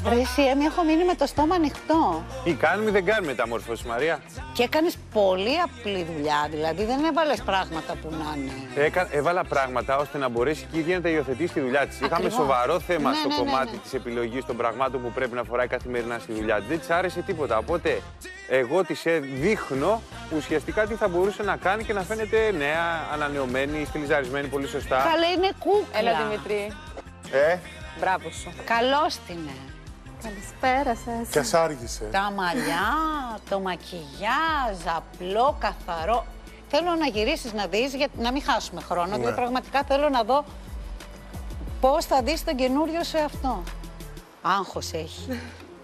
Ρε εσύ, έχω μείνει με το στόμα ανοιχτό. Ή κάνουμε ή δεν κάνουμε μεταμόρφωση, Μαρία. Και έκανες πολύ απλή δουλειά, δηλαδή δεν έβαλες πράγματα που να είναι. Έβαλα πράγματα ώστε να μπορέσει και η ίδια να τα υιοθετήσει στη δουλειά της. Είχαμε σοβαρό θέμα στο κομμάτι της επιλογής των πραγμάτων που πρέπει να φοράει καθημερινά στη δουλειά της. Δεν της άρεσε τίποτα. Οπότε εγώ της δείχνω ουσιαστικά τι θα μπορούσε να κάνει και να φαίνεται νέα, ανανεωμένη, στυλιζαρισμένη πολύ σωστά. Καλέ, είναι κούκλα. Έλα, Δημητρή. Μπράβο σου. Καλώς την. Καλησπέρα σας. Και ας άργησε. Τα μαλλιά, το μακιγιάζ, απλό, καθαρό. Θέλω να γυρίσεις να δεις, για να μην χάσουμε χρόνο, γιατί πραγματικά θέλω να δω πώς θα δεις τον καινούριο σε αυτό. Άγχος έχει.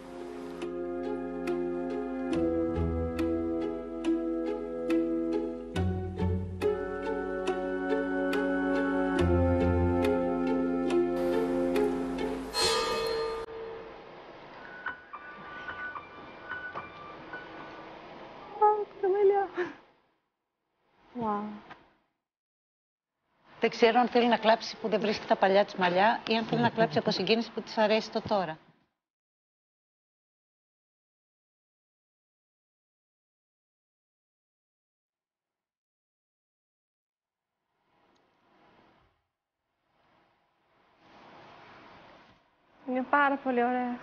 Δεν ξέρω αν θέλει να κλάψει που δεν βρίσκει τα παλιά της μαλλιά ή αν θέλει να κλάψει από συγκίνηση που της αρέσει το τώρα. Είναι πάρα πολύ ωραία.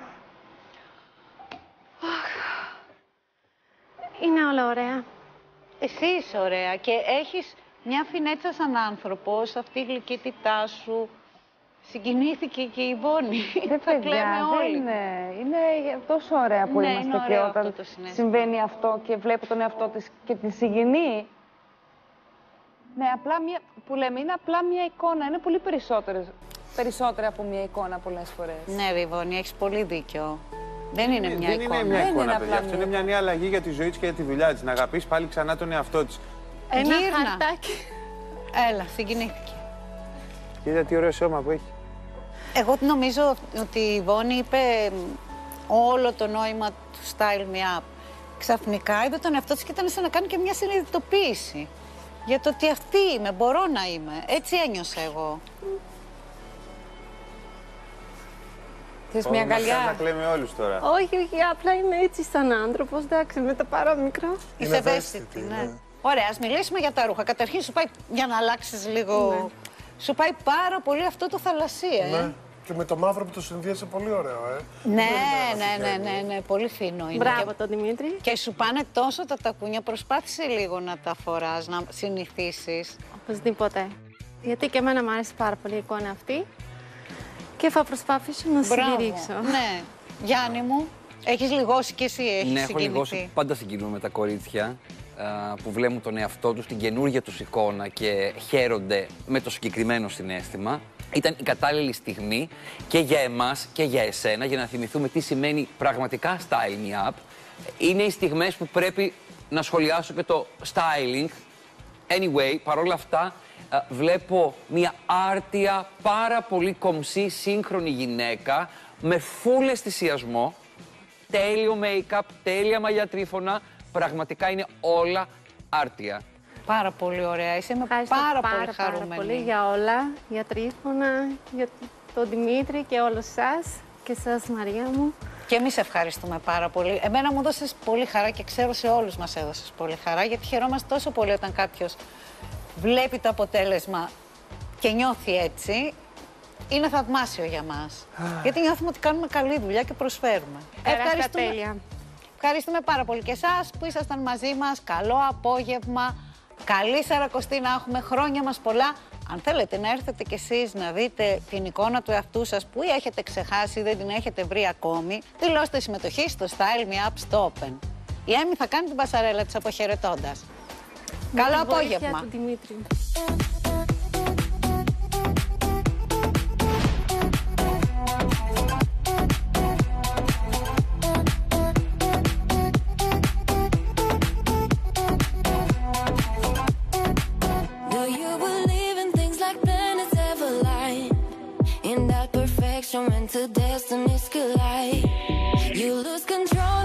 Είναι όλα ωραία. Εσύ είσαι ωραία και έχεις μια φινέτσα σαν άνθρωπος, αυτή η γλυκύτητά σου. Συγκινήθηκε και η Βόνη. Θα κλαίμε όλοι. Είναι τόσο ωραία που είμαστε και όταν συμβαίνει αυτό και βλέπω τον εαυτό της και τη συγκινεί. Ναι, απλά μια, που λέμε, είναι απλά μια εικόνα. Είναι πολύ περισσότερα από μια εικόνα πολλές φορές. Ναι, ρε Βόνη, έχεις πολύ δίκιο. Δεν είναι μια εικόνα. Δεν είναι μια εικόνα, παιδιά. Αυτό είναι μια νέα αλλαγή για τη ζωή της και για τη δουλειά της. Να αγαπήσει πάλι ξανά τον εαυτό της. Ένα χαρτάκι. Έλα, συγκινήθηκε. Κοίτα τι ωραίο σώμα που έχει. Εγώ νομίζω ότι η Βόνη είπε όλο το νόημα του Style Me Up. Ξαφνικά είδε τον εαυτό της και ήταν σαν να κάνει και μια συνειδητοποίηση. Για το ότι αυτή είμαι, μπορώ να είμαι. Έτσι ένιωσα εγώ. Θες μια αγκαλιά? Να κλαίμε όλους τώρα. Όχι, απλά είμαι έτσι σαν άνθρωπος, εντάξει, με τα παρόμικρα. Είσαι ευαίσθητη, ναι. Ωραία, ας μιλήσουμε για τα ρούχα. Καταρχήν σου πάει, για να αλλάξεις λίγο, σου πάει πάρα πολύ αυτό το θαλασσί, Ναι. Και με το μαύρο που το συνδύασε πολύ ωραίο, Ναι, πολύ φίνο είναι. Μπράβο τον Δημήτρη. Και σου πάνε τόσο τα τακούνια, προσπάθησε λίγο να τα φοράς, να συνηθίσεις. Οπωσδήποτε. Γιατί και εμένα μου άρεσε πάρα πολύ η εικόνα αυτή και θα προσπαθήσω να συντηρήξω. Ναι. Γιάννη μου, έχεις λιγώσει και εσύ, έχεις συγκινηθεί? Ναι, έχω λιγώσει. Πάντα συγκινούμε τα κορίτσια που βλέπουν τον εαυτό τους, την καινούργια τους εικόνα και χαίρονται με το συγκεκριμένο συναίσθημα. Ήταν η κατάλληλη στιγμή και για εμάς και για εσένα για να θυμηθούμε τι σημαίνει πραγματικά Style Me Up. Είναι οι στιγμές που πρέπει να σχολιάσω και το styling. Anyway, παρόλα αυτά, βλέπω μια άρτια, πάρα πολύ κομψή, σύγχρονη γυναίκα με full αισθησιασμό, τέλειο make-up, τέλεια μαλλιά τρίφωνα. Πραγματικά είναι όλα άρτια. Πάρα πολύ ωραία. Είσαι πάρα πολύ χαρούμενη. Πάρα πολύ για όλα, για Τρίφωνα, για τον Δημήτρη και όλους σας και σας Μαρία μου. Και εμείς ευχαριστούμε πάρα πολύ. Εμένα μου έδωσες πολύ χαρά και ξέρω σε όλους μας έδωσες πολύ χαρά, γιατί χαιρόμαστε τόσο πολύ όταν κάποιος βλέπει το αποτέλεσμα και νιώθει έτσι. Είναι θαυμάσιο για μας. Γιατί νιώθουμε ότι κάνουμε καλή δουλειά και προσφέρουμε. Ευχαριστούμε πάρα πολύ και εσάς που ήσασταν μαζί μας. Καλό απόγευμα. Καλή Σαρακοστή να έχουμε, χρόνια μας πολλά. Αν θέλετε να έρθετε κι εσείς να δείτε την εικόνα του εαυτού σας που ή έχετε ξεχάσει ή δεν την έχετε βρει ακόμη, δηλώστε συμμετοχή στο Style Me Up στο Open. Η Έμι θα κάνει την πασαρέλα της αποχαιρετώντας. Καλό απόγευμα. Meant to destinies collide. You lose control.